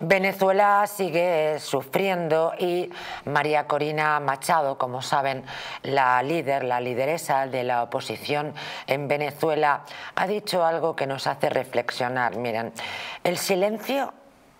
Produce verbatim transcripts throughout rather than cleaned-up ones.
Venezuela sigue sufriendo y María Corina Machado, como saben, la líder, la lideresa de la oposición en Venezuela, ha dicho algo que nos hace reflexionar. Miren, el silencio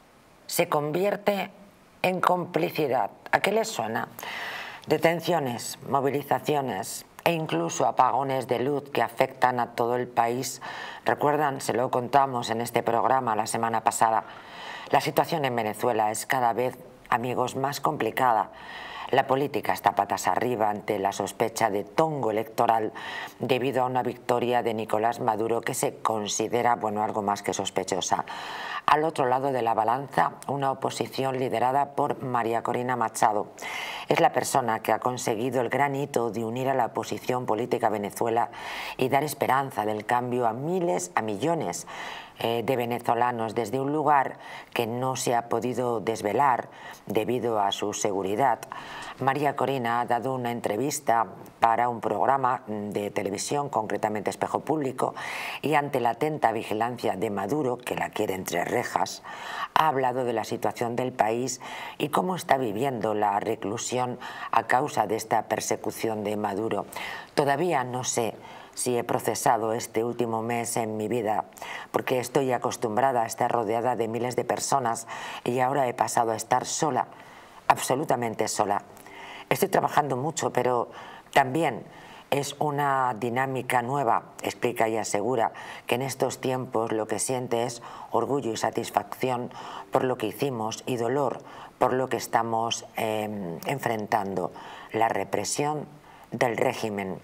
se convierte en complicidad. ¿A qué les suena? Detenciones, movilizaciones e incluso apagones de luz que afectan a todo el país. Recuerdan, se lo contamos en este programa la semana pasada. La situación en Venezuela es cada vez, amigos, más complicada. La política está patas arriba ante la sospecha de tongo electoral debido a una victoria de Nicolás Maduro que se considera, bueno, algo más que sospechosa. Al otro lado de la balanza, una oposición liderada por María Corina Machado. Es la persona que ha conseguido el gran hito de unir a la oposición política a Venezuela y dar esperanza del cambio a miles, a millones eh, de venezolanos desde un lugar que no se ha podido desvelar debido a su seguridad. María Corina ha dado una entrevista para un programa de televisión, concretamente Espejo Público, y ante la atenta vigilancia de Maduro, que la quiere entre rejas, ha hablado de la situación del país y cómo está viviendo la reclusión a causa de esta persecución de Maduro. Todavía no sé si he procesado este último mes en mi vida, porque estoy acostumbrada a estar rodeada de miles de personas y ahora he pasado a estar sola, absolutamente sola. Estoy trabajando mucho, pero también es una dinámica nueva, explica y asegura que en estos tiempos lo que siente es orgullo y satisfacción por lo que hicimos y dolor por lo que estamos eh, enfrentando, la represión del régimen.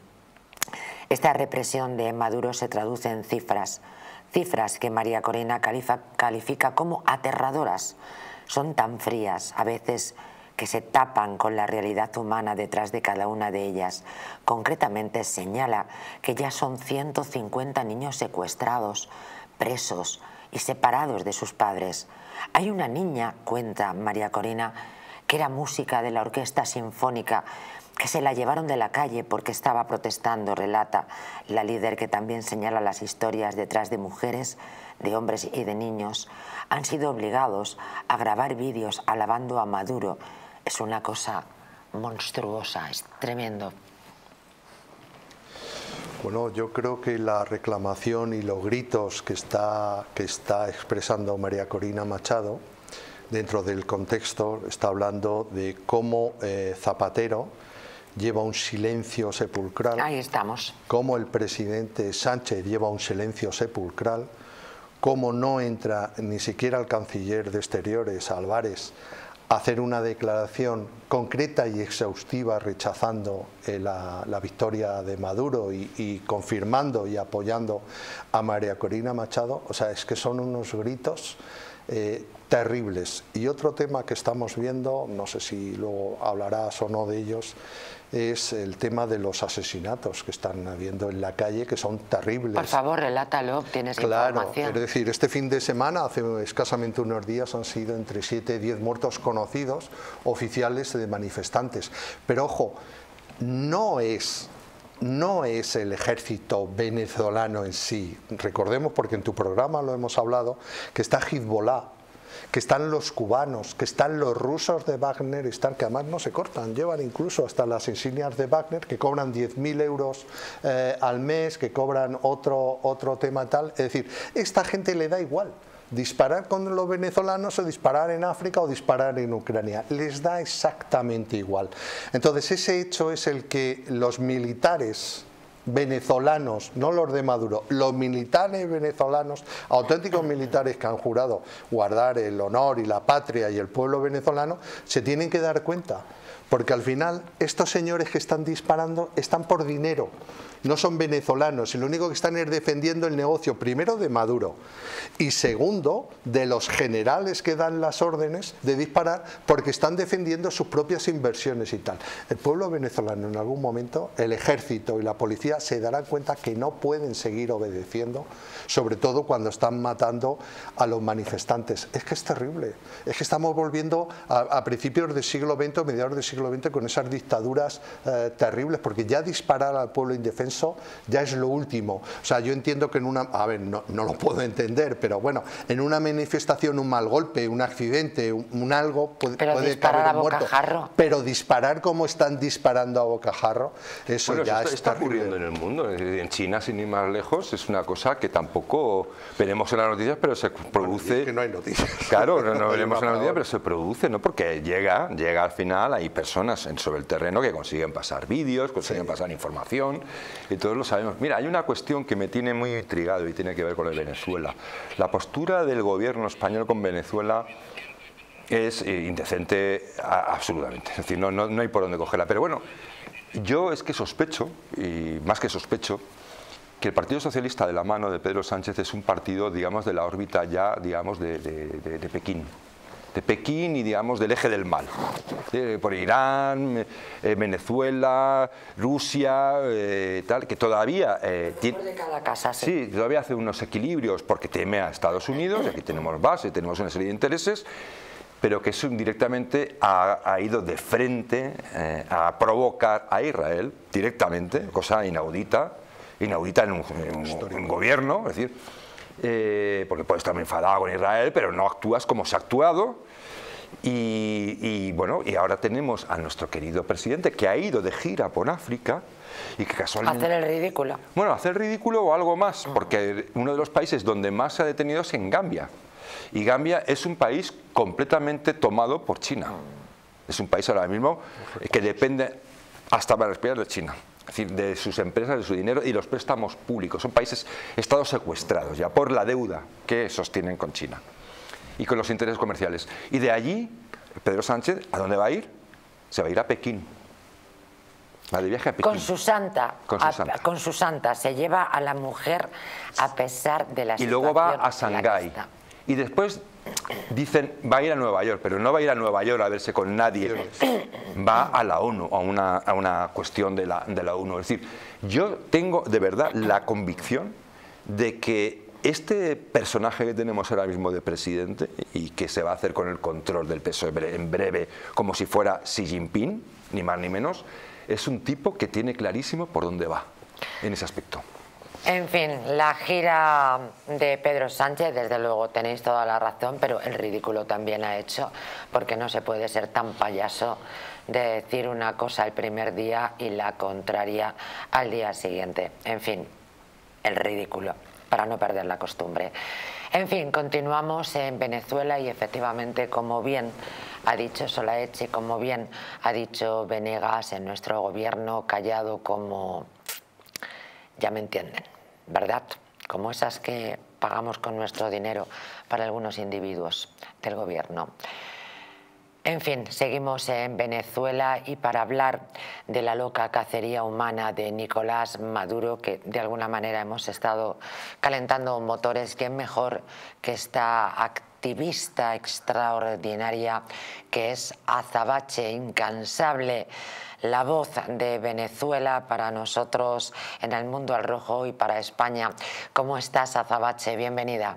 Esta represión de Maduro se traduce en cifras, cifras que María Corina califica, califica como aterradoras. Son tan frías, a veces, que se tapan con la realidad humana detrás de cada una de ellas. Concretamente señala que ya son ciento cincuenta niños secuestrados, presos y separados de sus padres. Hay una niña, cuenta María Corina, que era música de la Orquesta Sinfónica, que se la llevaron de la calle porque estaba protestando, relata la líder, que también señala las historias detrás de mujeres, de hombres y de niños. Han sido obligados a grabar vídeos alabando a Maduro. Es una cosa monstruosa, es tremendo. Bueno, yo creo que la reclamación y los gritos que está, que está expresando María Corina Machado, dentro del contexto, está hablando de cómo eh, Zapatero lleva un silencio sepulcral. Ahí estamos. Cómo el presidente Sánchez lleva un silencio sepulcral, cómo no entra ni siquiera el canciller de Exteriores, Álvarez, a hacer una declaración concreta y exhaustiva rechazando eh, la, la victoria de Maduro y, y confirmando y apoyando a María Corina Machado. O sea, es que son unos gritos eh, terribles. Y otro tema que estamos viendo, no sé si luego hablarás o no de ellos, es el tema de los asesinatos que están habiendo en la calle, que son terribles. Por favor, relátalo, tienes claro, información. Es decir, este fin de semana, hace escasamente unos días, han sido entre siete y diez muertos conocidos, oficiales de manifestantes. Pero ojo, no es... no es el ejército venezolano en sí. Recordemos, porque en tu programa lo hemos hablado, que está Hezbollah, que están los cubanos, que están los rusos de Wagner, están, que además no se cortan, llevan incluso hasta las insignias de Wagner, que cobran diez mil euros eh, al mes, que cobran otro, otro tema tal. Es decir, esta gente le da igual disparar con los venezolanos o disparar en África o disparar en Ucrania, les da exactamente igual. Entonces ese hecho es el que los militares venezolanos, no los de Maduro, los militares venezolanos, auténticos militares que han jurado guardar el honor y la patria y el pueblo venezolano, se tienen que dar cuenta, porque al final estos señores que están disparando están por dinero, no son venezolanos y lo único que están es defendiendo el negocio, primero de Maduro y segundo de los generales que dan las órdenes de disparar, porque están defendiendo sus propias inversiones y tal. El pueblo venezolano en algún momento, el ejército y la policía se darán cuenta que no pueden seguir obedeciendo, sobre todo cuando están matando a los manifestantes. Es que es terrible, es que estamos volviendo a, a principios del siglo veinte o mediados del siglo veinte con esas dictaduras eh, terribles, porque ya disparar al pueblo indefenso pienso, ya es lo último. O sea, yo entiendo que en una, a ver, no, no lo puedo entender, pero bueno, en una manifestación un mal golpe, un accidente, un, un algo, puede, pero puede disparar caber a un muerto. bocajarro. Pero disparar como están disparando a bocajarro, eso bueno, ya eso está, es está terrible. ocurriendo en el mundo. En China, sin ir más lejos, es una cosa que tampoco veremos en las noticias, pero se produce... Bueno, es que no hay noticias. Claro, no, no veremos en las noticias, pero se produce, ¿no? Porque llega, llega al final, hay personas en, sobre el terreno que consiguen pasar vídeos, consiguen sí. pasar información, y todos lo sabemos. Mira, hay una cuestión que me tiene muy intrigado y tiene que ver con el Venezuela. La postura del gobierno español con Venezuela es indecente absolutamente, es decir, no, no, no hay por dónde cogerla. Pero bueno, yo es que sospecho, y más que sospecho, que el Partido Socialista de la mano de Pedro Sánchez es un partido, digamos, de la órbita ya, digamos, de, de, de, de Pekín. De Pekín y, digamos, del eje del mal. De, por Irán, eh, Venezuela, Rusia, eh, tal, que todavía... Eh, tiene, de cada casa, sí. Sí, todavía hace unos equilibrios porque teme a Estados Unidos, y aquí tenemos base, tenemos una serie de intereses, pero que eso directamente ha, ha ido de frente eh, a provocar a Israel, directamente, cosa inaudita, inaudita en un, en un, en un gobierno, es decir, eh, porque puedes estar enfadado con Israel, pero no actúas como se ha actuado. Y, y bueno, y ahora tenemos a nuestro querido presidente que ha ido de gira por África y que casualmente... Hacer el ridículo. Bueno, hacer el ridículo o algo más, porque uno de los países donde más se ha detenido es en Gambia. Y Gambia es un país completamente tomado por China. Es un país ahora mismo que depende hasta para respirar de China. Es decir, de sus empresas, de su dinero y los préstamos públicos. Son países, estados secuestrados ya por la deuda que sostienen con China y con los intereses comerciales. Y de allí, Pedro Sánchez, ¿a dónde va a ir? Se va a ir a Pekín. Va de viaje a Pekín. Con su santa. Con su a, santa. Con su santa. Se lleva a la mujer a pesar de la y situación. luego va a Shanghái. Y después dicen, va a ir a Nueva York, pero no va a ir a Nueva York a verse con nadie. Va a la ONU, a una, a una cuestión de la, de la ONU. Es decir, yo tengo de verdad la convicción de que este personaje que tenemos ahora mismo de presidente y que se va a hacer con el control del P S O E en breve, como si fuera Xi Jinping, ni más ni menos, es un tipo que tiene clarísimo por dónde va en ese aspecto. En fin, la gira de Pedro Sánchez, desde luego tenéis toda la razón, pero el ridículo también ha hecho, porque no se puede ser tan payaso de decir una cosa el primer día y la contraria al día siguiente. En fin, el ridículo, para no perder la costumbre. En fin, continuamos en Venezuela y efectivamente, como bien ha dicho Solaeche, como bien ha dicho Venegas, en nuestro gobierno callado como... ya me entienden, ¿verdad? Como esas que pagamos con nuestro dinero para algunos individuos del gobierno. En fin, seguimos en Venezuela y para hablar de la loca cacería humana de Nicolás Maduro, que de alguna manera hemos estado calentando motores, ¿quién mejor que esta activista extraordinaria que es Azabache, incansable? La voz de Venezuela para nosotros en el mundo al rojo y para España. ¿Cómo estás, Azabache? Bienvenida.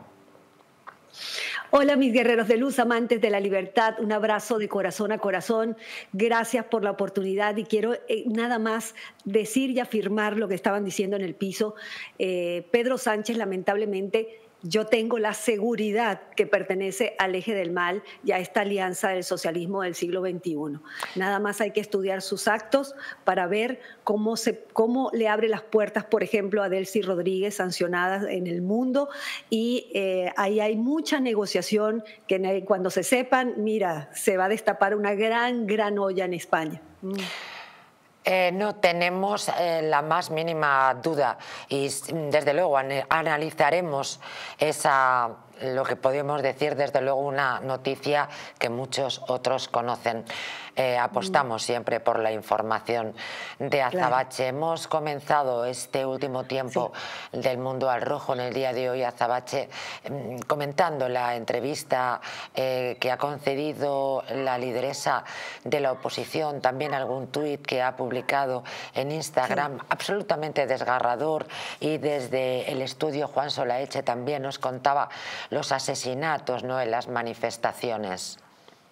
Hola, mis guerreros de luz, amantes de la libertad, un abrazo de corazón a corazón. Gracias por la oportunidad y quiero eh, nada más decir y afirmar lo que estaban diciendo en el piso. Eh, Pedro Sánchez, lamentablemente, yo tengo la seguridad que pertenece al eje del mal y a esta alianza del socialismo del siglo veintiuno. Nada más hay que estudiar sus actos para ver cómo, se, cómo le abre las puertas, por ejemplo, a Delcy Rodríguez, sancionadas en el mundo. Y eh, ahí hay mucha negociación que cuando se sepan, mira, se va a destapar una gran, gran olla en España. Mm. Eh, no tenemos eh, la más mínima duda y desde luego an analizaremos esa, lo que podemos decir desde luego una noticia que muchos otros conocen. Eh, apostamos siempre por la información de Azabache. Claro. Hemos comenzado este último tiempo sí. del mundo al rojo en el día de hoy, Azabache, comentando la entrevista eh, que ha concedido la lideresa de la oposición, también algún tuit que ha publicado en Instagram, sí. absolutamente desgarrador, y desde el estudio Juan Solaeche también nos contaba los asesinatos, ¿no?, en las manifestaciones.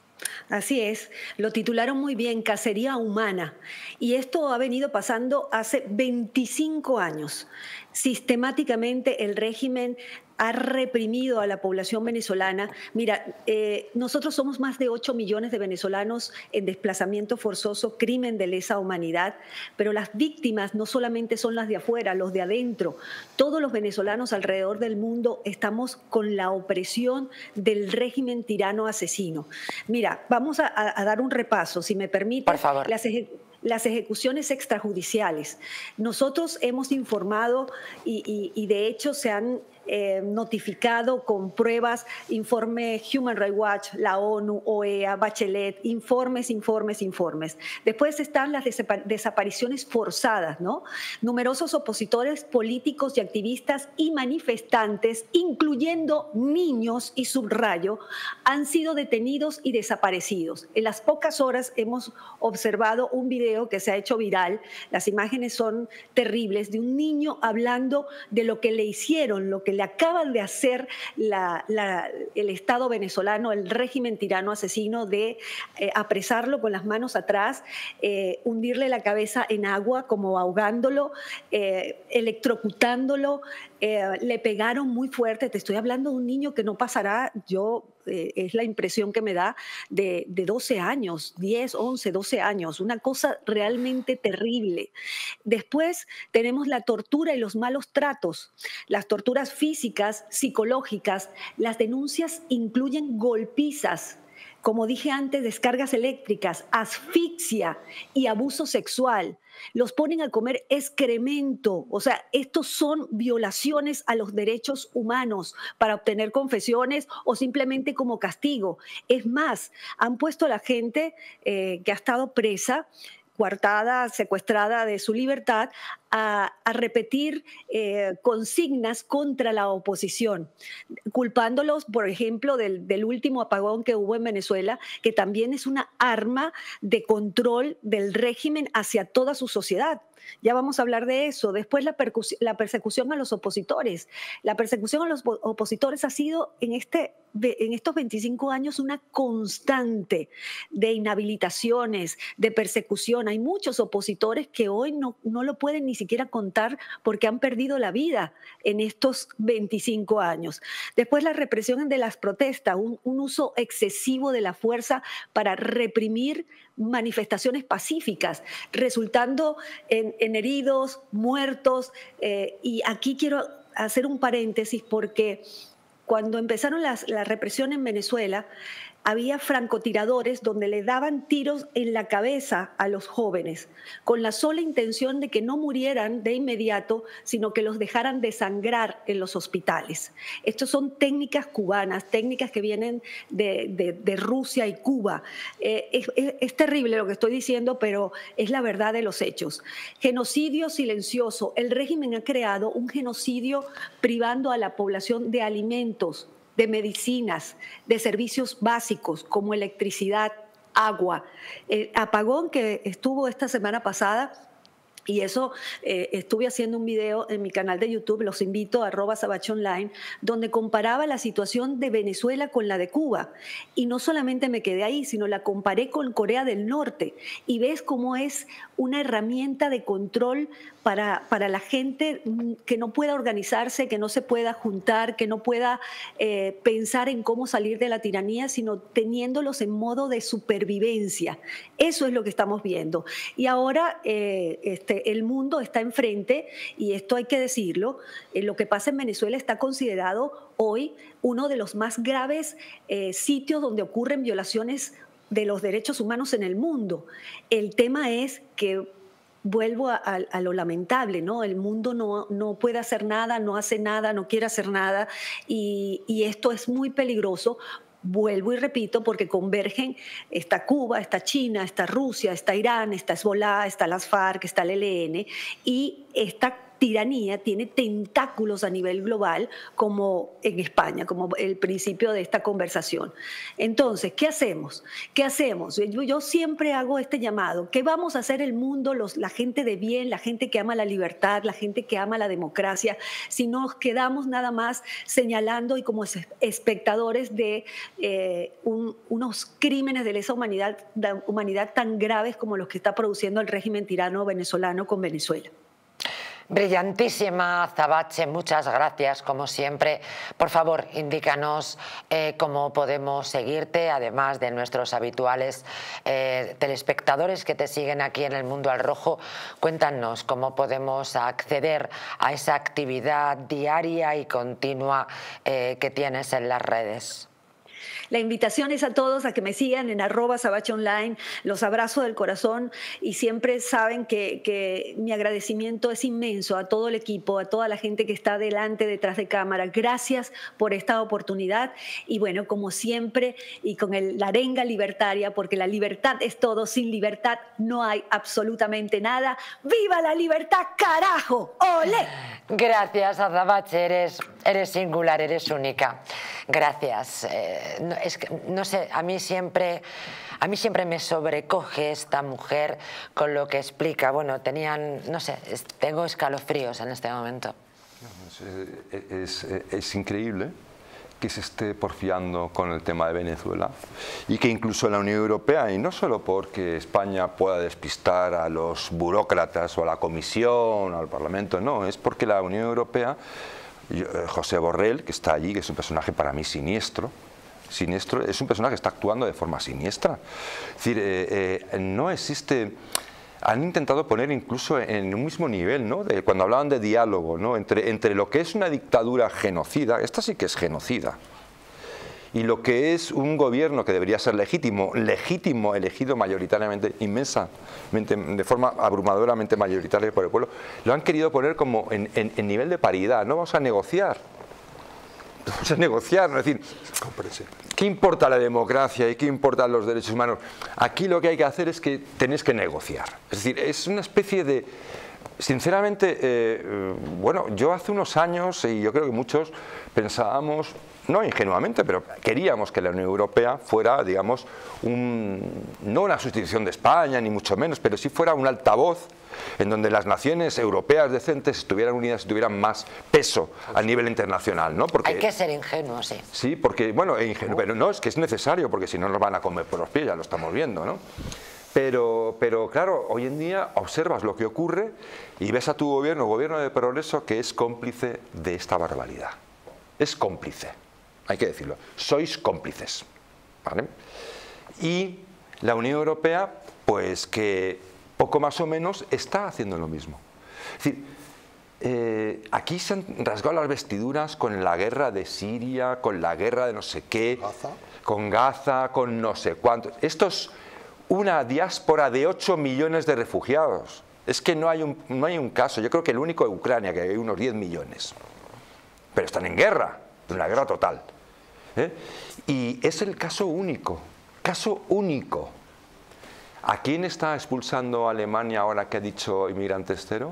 Así es, lo titularon muy bien, Cacería Humana. Y esto ha venido pasando hace veinticinco años. Sistemáticamente el régimen ha reprimido a la población venezolana. Mira, eh, nosotros somos más de ocho millones de venezolanos en desplazamiento forzoso, crimen de lesa humanidad, pero las víctimas no solamente son las de afuera, los de adentro. Todos los venezolanos alrededor del mundo estamos con la opresión del régimen tirano asesino. Mira, vamos a, a dar un repaso, si me permite. Por favor. Las las ejecuciones extrajudiciales. Nosotros hemos informado y, y, y de hecho se han eh, notificado con pruebas, informe Human Rights Watch, la ONU, O E A, Bachelet, informes, informes, informes. Después están las desapariciones forzadas, ¿no? Numerosos opositores políticos y activistas y manifestantes, incluyendo niños y subrayo, han sido detenidos y desaparecidos. En las pocas horas hemos observado un video que se ha hecho viral, las imágenes son terribles, de un niño hablando de lo que le hicieron, lo que le acaban de hacer la, la, el Estado venezolano, el régimen tirano asesino, de eh, apresarlo con las manos atrás, eh, hundirle la cabeza en agua como ahogándolo, eh, electrocutándolo, eh, le pegaron muy fuerte. Te estoy hablando de un niño que no pasará, yo eh, es la impresión que me da, de, de doce años, diez, once, doce años, una cosa realmente terrible. Después tenemos la tortura y los malos tratos, las torturas físicas, psicológicas. Las denuncias incluyen golpizas, como dije antes, descargas eléctricas, asfixia y abuso sexual. Los ponen a comer excremento. O sea, estos son violaciones a los derechos humanos para obtener confesiones o simplemente como castigo. Es más, han puesto a la gente eh, que ha estado presa, coartada, secuestrada de su libertad, a, a repetir eh, consignas contra la oposición, culpándolos, por ejemplo, del, del último apagón que hubo en Venezuela, que también es una arma de control del régimen hacia toda su sociedad. Ya vamos a hablar de eso. Después la, la persecución a los opositores. La persecución a los opositores ha sido en, este, en estos veinticinco años una constante de inhabilitaciones, de persecución. Hay muchos opositores que hoy no, no lo pueden ni siquiera contar porque han perdido la vida en estos veinticinco años. Después la represión de las protestas, un, un uso excesivo de la fuerza para reprimir manifestaciones pacíficas, resultando en, en heridos, muertos. Eh, y aquí quiero hacer un paréntesis porque cuando empezaron las, la represión en Venezuela, había francotiradores donde le daban tiros en la cabeza a los jóvenes, con la sola intención de que no murieran de inmediato, sino que los dejaran desangrar en los hospitales. Estas son técnicas cubanas, técnicas que vienen de, de, de Rusia y Cuba. Eh, es, es, es terrible lo que estoy diciendo, pero es la verdad de los hechos. Genocidio silencioso. El régimen ha creado un genocidio privando a la población de alimentos, de medicinas, de servicios básicos como electricidad, agua. El apagón que estuvo esta semana pasada, y eso eh, estuve haciendo un video en mi canal de YouTube, los invito a arroba Sabache Online, donde comparaba la situación de Venezuela con la de Cuba. Y no solamente me quedé ahí, sino la comparé con Corea del Norte. Y ves cómo es una herramienta de control para, para la gente que no pueda organizarse, que no se pueda juntar, que no pueda eh, pensar en cómo salir de la tiranía, sino teniéndolos en modo de supervivencia. Eso es lo que estamos viendo. Y ahora eh, este, el mundo está enfrente, y esto hay que decirlo, eh, lo que pasa en Venezuela está considerado hoy uno de los más graves eh, sitios donde ocurren violaciones de los derechos humanos en el mundo. El tema es que vuelvo a, a, a lo lamentable, ¿no? El mundo no, no puede hacer nada, no hace nada, no quiere hacer nada, y, y esto es muy peligroso. Vuelvo y repito, porque convergen, está Cuba, está China, está Rusia, está Irán, está Hezbollah, está las FARC, está el E L N, y esta tiranía tiene tentáculos a nivel global, como en España, como el principio de esta conversación. Entonces, ¿qué hacemos? ¿Qué hacemos? Yo, yo siempre hago este llamado. ¿Qué vamos a hacer el mundo, los, la gente de bien, la gente que ama la libertad, la gente que ama la democracia, si nos quedamos nada más señalando y como espectadores de eh, un, unos crímenes de lesa humanidad, de humanidad tan graves como los que está produciendo el régimen tirano venezolano con Venezuela? Brillantísima, Azabache, muchas gracias como siempre. Por favor, indícanos eh, cómo podemos seguirte, además de nuestros habituales eh, telespectadores que te siguen aquí en El Mundo al Rojo. Cuéntanos cómo podemos acceder a esa actividad diaria y continua eh, que tienes en las redes. La invitación es a todos a que me sigan en arroba Azabache Online. Los abrazo del corazón y siempre saben que, que mi agradecimiento es inmenso a todo el equipo, a toda la gente que está delante, detrás de cámara. Gracias por esta oportunidad y bueno, como siempre y con el, la arenga libertaria, porque la libertad es todo, sin libertad no hay absolutamente nada. ¡Viva la libertad, carajo! ¡Olé! Gracias, Azabache, eres, eres singular, eres única. Gracias. Eh, no, es que, no sé, a mí siempre, a mí siempre me sobrecoge esta mujer con lo que explica. Bueno, tenían, no sé, es, tengo escalofríos en este momento. Es, es, es increíble que se esté porfiando con el tema de Venezuela y que incluso la Unión Europea, y no solo porque España pueda despistar a los burócratas o a la Comisión o al Parlamento, no, es porque la Unión Europea, José Borrell, que está allí, que es un personaje para mí siniestro, siniestro, es un personaje que está actuando de forma siniestra. Es decir, eh, eh, no existe... Han intentado poner incluso en un mismo nivel, ¿no? De, cuando hablaban de diálogo, ¿no? entre, entre lo que es una dictadura genocida, esta sí que es genocida, y lo que es un gobierno que debería ser legítimo, legítimo, elegido mayoritariamente, inmensamente, de forma abrumadoramente mayoritaria por el pueblo, lo han querido poner como en, en, en nivel de paridad. No vamos a negociar. Vamos a negociar, ¿no? Es decir, ¿qué importa la democracia y qué importan los derechos humanos? Aquí lo que hay que hacer es que tenéis que negociar. Es decir, es una especie de... Sinceramente, eh, bueno, yo hace unos años, y yo creo que muchos pensábamos, no ingenuamente, pero queríamos que la Unión Europea fuera, digamos, un, no una sustitución de España, ni mucho menos, pero sí fuera un altavoz en donde las naciones europeas decentes estuvieran unidas y tuvieran más peso a nivel internacional, ¿no? Porque, hay que ser ingenuo, sí. Sí, porque, bueno, ingenuo, pero no, es que es necesario, porque si no nos van a comer por los pies, ya lo estamos viendo, ¿no? Pero, pero claro, hoy en día observas lo que ocurre y ves a tu gobierno, gobierno de progreso, que es cómplice de esta barbaridad. Es cómplice, hay que decirlo. Sois cómplices, ¿vale? Y la Unión Europea, pues que poco más o menos está haciendo lo mismo. Es decir, eh, aquí se han rasgado las vestiduras con la guerra de Siria, con la guerra de no sé qué, Gaza. con Gaza, con no sé cuánto. Esto es una diáspora de ocho millones de refugiados. Es que no hay un, no hay un caso, yo creo que el único es Ucrania, que hay unos diez millones. Pero están en guerra, en una guerra total. ¿Eh? Y es el caso único, caso único. ¿A quién está expulsando Alemania ahora que ha dicho inmigrantes cero?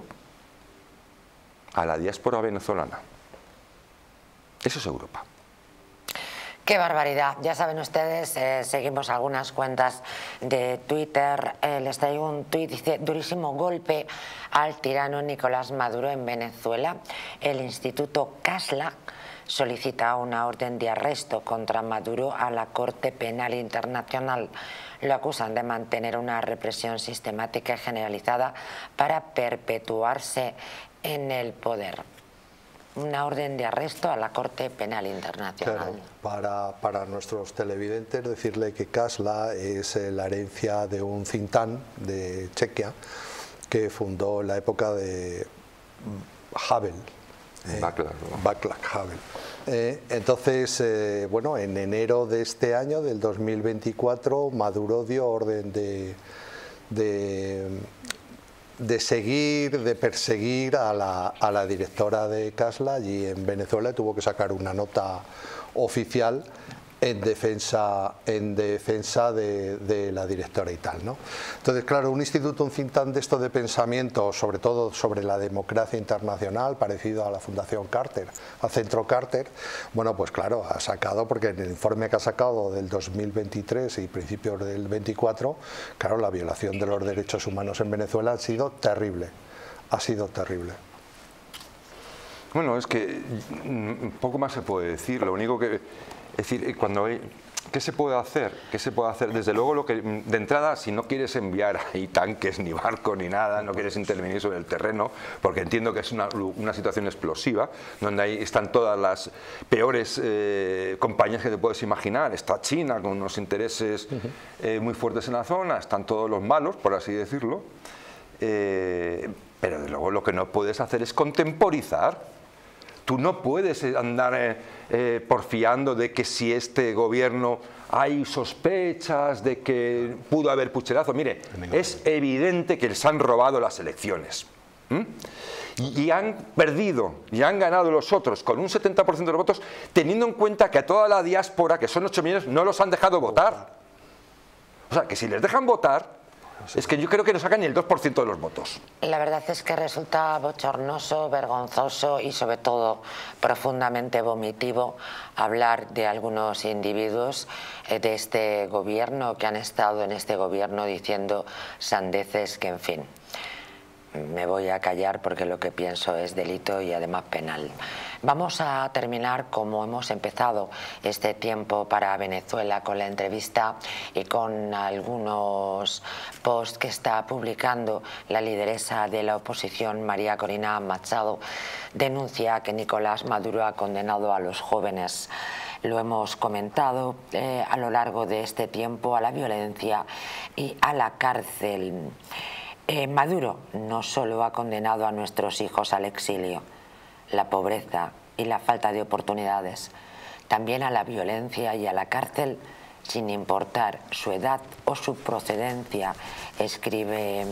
A la diáspora venezolana. Eso es Europa. Qué barbaridad. Ya saben ustedes, eh, seguimos algunas cuentas de Twitter. Eh, les traigo un tuit, dice: durísimo golpe al tirano Nicolás Maduro en Venezuela. El Instituto Casla solicita una orden de arresto contra Maduro a la Corte Penal Internacional. Lo acusan de mantener una represión sistemática y generalizada para perpetuarse en el poder. Una orden de arresto a la Corte Penal Internacional. Claro, para, para nuestros televidentes decirle que Casla es la herencia de un think tank de Chequia que fundó en la época de Havel. Eh, Václav, Václav Havel. Eh, entonces, eh, bueno, en enero de este año, del dos mil veinticuatro, Maduro dio orden de, de, de seguir, de perseguir a la, a la directora de Casla allí en Venezuela, y tuvo que sacar una nota oficial en defensa, en defensa de, de la directora y tal, ¿no? Entonces, claro, un instituto, un think tank de esto de pensamiento, sobre todo sobre la democracia internacional, parecido a la Fundación Carter, al Centro Carter, bueno, pues claro, ha sacado, porque en el informe que ha sacado del dos mil veintitrés y principios del veinticuatro, claro, la violación de los derechos humanos en Venezuela ha sido terrible, ha sido terrible. Bueno, es que poco más se puede decir, lo único que... Es decir, cuando hay, ¿qué se puede hacer? ¿Qué se puede hacer? Desde luego, lo que, de entrada, si no quieres enviar ahí tanques, ni barcos, ni nada, no quieres intervenir sobre el terreno, porque entiendo que es una, una situación explosiva, donde ahí están todas las peores eh, compañías que te puedes imaginar. Está China con unos intereses eh, muy fuertes en la zona, están todos los malos, por así decirlo, eh, pero desde luego lo que no puedes hacer es contemporizar. Tú no puedes andar eh, eh, porfiando de que si este gobierno hay sospechas de que pudo haber pucherazo. Mire, es evidente que les han robado las elecciones. ¿Mm? Y, y han perdido, y han ganado los otros con un setenta por ciento de los votos, teniendo en cuenta que a toda la diáspora, que son ocho millones, no los han dejado votar. O sea, que si les dejan votar, es que yo creo que no sacan ni el dos por ciento de los votos. La verdad es que resulta bochornoso, vergonzoso y sobre todo profundamente vomitivo hablar de algunos individuos de este gobierno que han estado en este gobierno diciendo sandeces que, en fin, me voy a callar porque lo que pienso es delito y además penal. Vamos a terminar como hemos empezado este tiempo para Venezuela, con la entrevista y con algunos posts que está publicando la lideresa de la oposición, María Corina Machado. Denuncia que Nicolás Maduro ha condenado a los jóvenes, lo hemos comentado eh, a lo largo de este tiempo, a la violencia y a la cárcel. Eh, Maduro no solo ha condenado a nuestros hijos al exilio, la pobreza y la falta de oportunidades, también a la violencia y a la cárcel sin importar su edad o su procedencia, escribe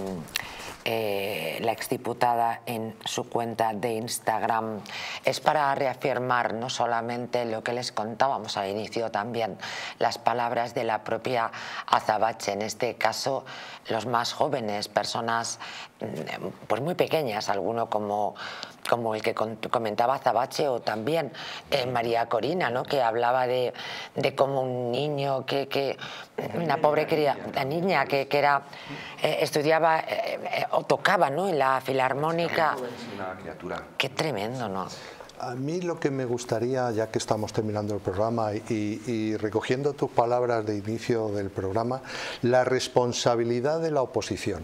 eh, la exdiputada en su cuenta de Instagram. Es para reafirmar no solamente lo que les contábamos al inicio, también las palabras de la propia Azabache, en este caso los más jóvenes, personas pues muy pequeñas, alguno como, como el que comentaba Azabache, o también eh, María Corina, ¿no?, que hablaba de, de cómo un niño que, que una pobre cría, la niña que, que era eh, estudiaba eh, eh, o tocaba, ¿no?, en la filarmónica. Qué tremendo, ¿no? A mí lo que me gustaría, ya que estamos terminando el programa y, y recogiendo tus palabras de inicio del programa, la responsabilidad de la oposición.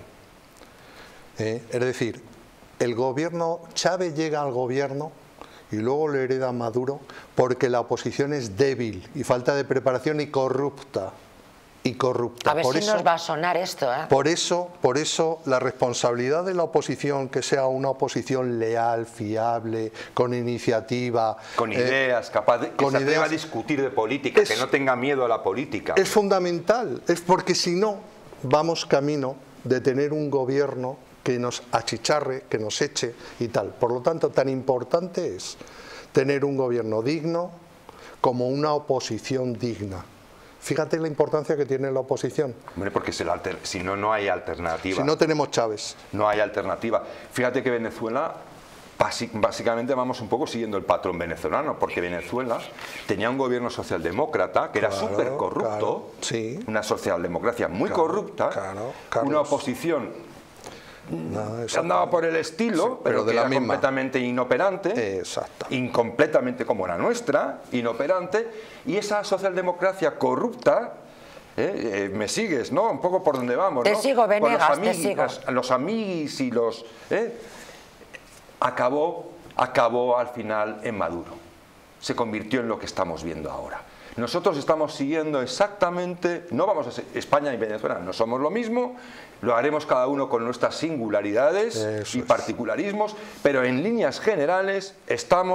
Eh, es decir, el gobierno, Chávez llega al gobierno y luego lo hereda Maduro porque la oposición es débil y falta de preparación y corrupta. Y corrupta. A ver por si eso, nos va a sonar esto, ¿eh? Por eso, por eso la responsabilidad de la oposición, que sea una oposición leal, fiable, con iniciativa, con ideas, eh, capaz de que con se atreva ideas, a discutir de política, es, que no tenga miedo a la política. Es fundamental, es porque si no vamos camino de tener un gobierno que nos achicharre, que nos eche y tal. Por lo tanto, tan importante es tener un gobierno digno como una oposición digna. Fíjate la importancia que tiene la oposición. Hombre, porque si, alter, si no, no hay alternativa. Si no tenemos Chávez. No hay alternativa. Fíjate que Venezuela, básicamente vamos un poco siguiendo el patrón venezolano, porque Venezuela tenía un gobierno socialdemócrata que era claro, súper corrupto, claro, sí. Una socialdemocracia muy claro, corrupta, claro, una oposición no, que andaba por el estilo, sí, pero, pero de que la era misma. completamente inoperante, incompletamente como la nuestra, inoperante, y esa socialdemocracia corrupta, eh, eh, me sigues, ¿no? Un poco por donde vamos, te ¿no? sigo, Venegas, por los amiguis, te sigo. Los, los amiguis y los... ¿eh? Acabó, acabó al final en Maduro. Se convirtió en lo que estamos viendo ahora. Nosotros estamos siguiendo exactamente, no vamos a ser, España y Venezuela no somos lo mismo, lo haremos cada uno con nuestras singularidades Eso y particularismos, pero en líneas generales estamos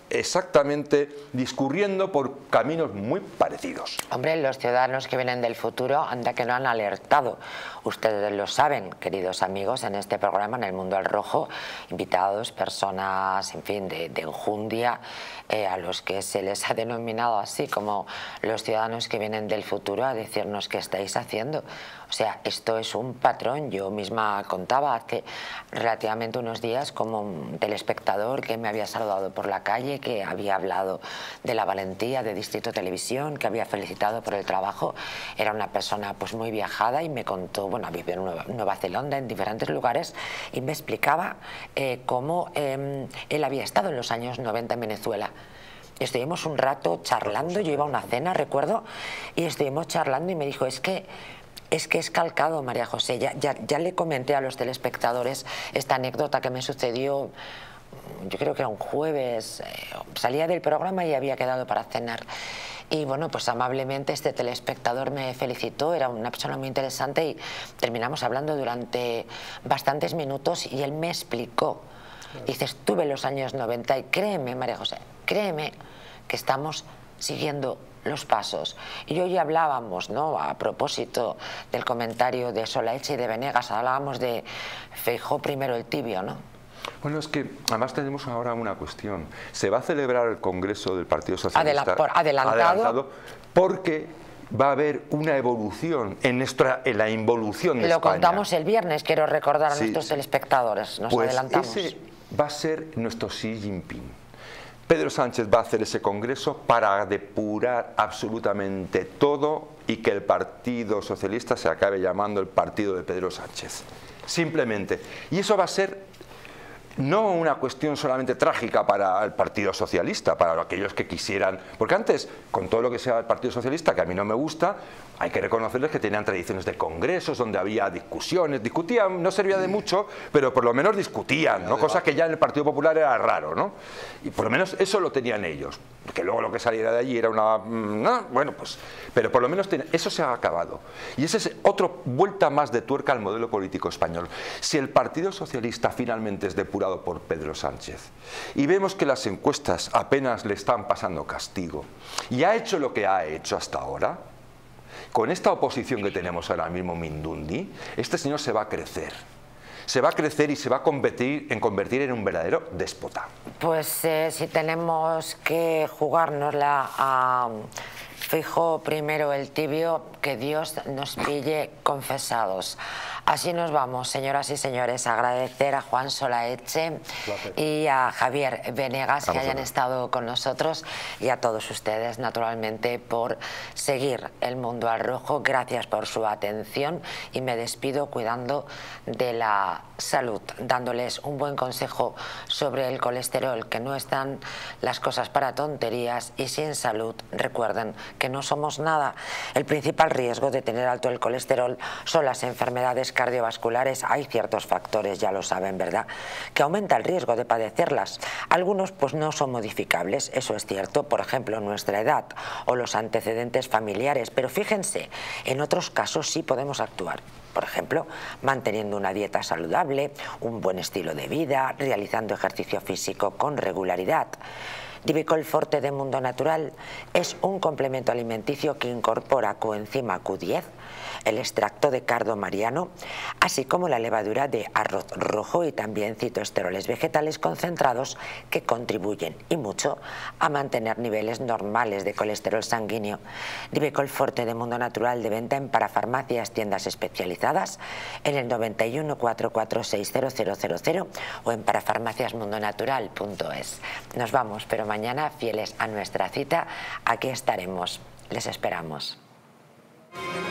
exactamente discurriendo por caminos muy parecidos. Hombre, los ciudadanos que vienen del futuro, anda que no han alertado. Ustedes lo saben, queridos amigos, en este programa, en El Mundo al Rojo, invitados, personas, en fin, de, de enjundia, eh, a los que se les ha denominado así como los ciudadanos que vienen del futuro, a decirnos qué estáis haciendo. O sea, esto es un patrón. Yo misma contaba hace relativamente unos días como un telespectador que me había saludado por la calle, que había hablado de la valentía de Distrito Televisión, que había felicitado por el trabajo. Era una persona pues muy viajada y me contó, bueno, vivió en Nueva, Nueva Zelanda, en diferentes lugares, y me explicaba eh, cómo eh, él había estado en los años noventa en Venezuela. Estuvimos un rato charlando, yo iba a una cena, recuerdo, y estuvimos charlando y me dijo, es que Es que es calcado, María José. Ya, ya, ya le comenté a los telespectadores esta anécdota que me sucedió, yo creo que era un jueves, eh, salía del programa y había quedado para cenar. Y bueno, pues amablemente este telespectador me felicitó, era una persona muy interesante y terminamos hablando durante bastantes minutos y él me explicó. Dice, estuve en los años noventa y créeme, María José, créeme que estamos siguiendo los pasos. Y hoy hablábamos, ¿no?, a propósito del comentario de Solaeche y de Venegas, hablábamos de Feijóo primero el tibio, ¿no? Bueno, es que además tenemos ahora una cuestión. Se va a celebrar el Congreso del Partido Socialista Adela, por, adelantado. adelantado porque va a haber una evolución en, nuestra, en la involución de Lo España. contamos el viernes, quiero recordar a sí. nuestros telespectadores. Nos pues adelantamos. Ese va a ser nuestro Xi Jinping. Pedro Sánchez va a hacer ese congreso para depurar absolutamente todo y que el Partido Socialista se acabe llamando el partido de Pedro Sánchez. Simplemente. Y eso va a ser no una cuestión solamente trágica para el Partido Socialista, para aquellos que quisieran, porque antes, con todo lo que sea el Partido Socialista, que a mí no me gusta, hay que reconocerles que tenían tradiciones de congresos donde había discusiones, discutían, no servía de mucho, pero por lo menos discutían, ¿no? Cosa que ya en el Partido Popular era raro, ¿no? Y por lo menos eso lo tenían ellos, que luego lo que saliera de allí era una... ¿no? Bueno, pues, pero por lo menos ten... eso se ha acabado. Y esa es otra vuelta más de tuerca al modelo político español. Si el Partido Socialista finalmente es depurado por Pedro Sánchez y vemos que las encuestas apenas le están pasando castigo y ha hecho lo que ha hecho hasta ahora, con esta oposición que tenemos ahora mismo, Mindundi, este señor se va a crecer. Se va a crecer y se va a convertir en, convertir en un verdadero déspota. Pues eh, si tenemos que jugárnosla a Feijóo primero el tibio, que Dios nos pille confesados. Así nos vamos, señoras y señores, a agradecer a Juan Solaeche y a Javier Venegas que hayan estado con nosotros y a todos ustedes, naturalmente, por seguir El Mundo al Rojo. Gracias por su atención y me despido cuidando de la salud, dándoles un buen consejo sobre el colesterol, que no están las cosas para tonterías y sin salud, recuerden que no somos nada. El principal riesgo de tener alto el colesterol son las enfermedades cardiovasculares. Hay ciertos factores, ya lo saben, ¿verdad?, que aumenta el riesgo de padecerlas. Algunos pues no son modificables, eso es cierto, por ejemplo nuestra edad o los antecedentes familiares, pero fíjense, en otros casos sí podemos actuar. Por ejemplo, manteniendo una dieta saludable, un buen estilo de vida, realizando ejercicio físico con regularidad. Divicol Forte de Mundo Natural es un complemento alimenticio que incorpora coenzima Q diez, el extracto de cardo mariano, así como la levadura de arroz rojo y también citoesteroles vegetales concentrados que contribuyen y mucho a mantener niveles normales de colesterol sanguíneo. Divicol Forte de Mundo Natural, de venta en parafarmacias, tiendas especializadas, en el noventa y uno, cuatrocientos cuarenta y seis, cero cero cero cero o en parafarmaciasmundonatural punto es. Nos vamos, pero mañana, fieles a nuestra cita, aquí estaremos. Les esperamos.